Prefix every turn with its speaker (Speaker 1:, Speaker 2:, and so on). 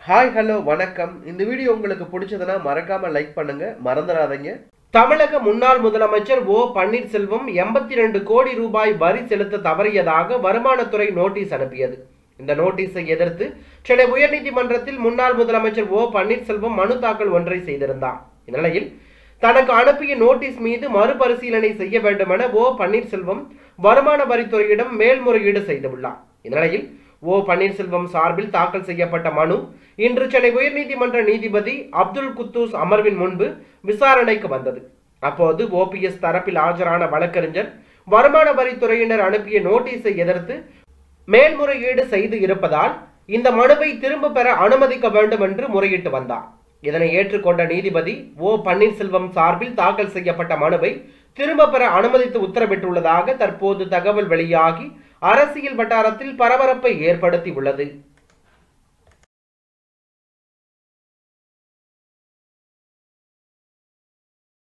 Speaker 1: Hi hello வணக்கம். இந்த video உங்களுக்கு பிடிச்சதுன்னா மறக்காம லைக் பண்ணுங்க, மறந்துடாதீங்க. தமிழக முன்னாள் முதலமைச்சர் ஓ பன்னீர்செல்வம் 82 கோடி ரூபாய் வரி செலுத்த தவறியதாக வருமானத்துறை நோட்டீஸ் அனுப்பியது. இந்த நோட்டீஸை எதிர்த்து சென்னை உயர்நீதிமன்றத்தில் முன்னாள் முதலமைச்சர் ஓ பன்னீர்செல்வம் மனு தாக்கல் ஒன்றை செய்திருந்தார். இந்நிலையில் தனக்கு அனுப்பிய நோட்டீஸ் மீது மறுபரிசீலனை செய்ய வேண்டும் என ஓ பன்னீர்செல்வம் வருமான வரித்துறையிடம் மேல்முறையீடு செய்துள்ளார். இந்நிலையில் ஓ பன்னீர்செல்வம் சார்பில் தாக்கல் செய்யப்பட்ட மனு இன்று சென்னை உயர்நீதிமன்ற நீதிபதி அப்துல் குத்தூஸ் அமர்வின் முன்பு விசாரணைக்கு வந்தது. அப்போது ஓபிஎஸ் தரப்பில் ஆஜரான வழக்கறிஞர் வருமான வரித்துறையினர் அனுப்பிய நோட்டீஸை எதிர்த்து மேல்முறையீடு செய்து இருப்பதால் இந்த மனுவை திரும்ப பெற அனுமதிக்க வேண்டும் என்று முறையிட்டு வந்தார். இதனை ஏற்றுக்கொண்ட நீதிபதி ஓ பன்னீர்செல்வம் சார்பில் தாக்கல் செய்யப்பட்ட மனுவை திரும்ப பெற அனுமதித்து உத்தரவிட்டுள்ளதாக தற்போது தகவல் வெளியாகி அரசியல் வட்டாரத்தில் பரபரப்பை ஏற்படுத்தி உள்ளது.